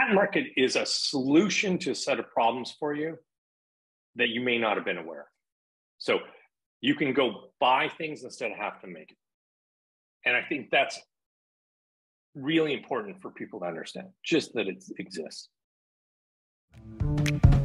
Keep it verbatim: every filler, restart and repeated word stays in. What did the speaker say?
that market is a solution to a set of problems for you that you may not have been aware of. So you can go buy things instead of have to make it. And I think that's really important for people to understand, just that it exists.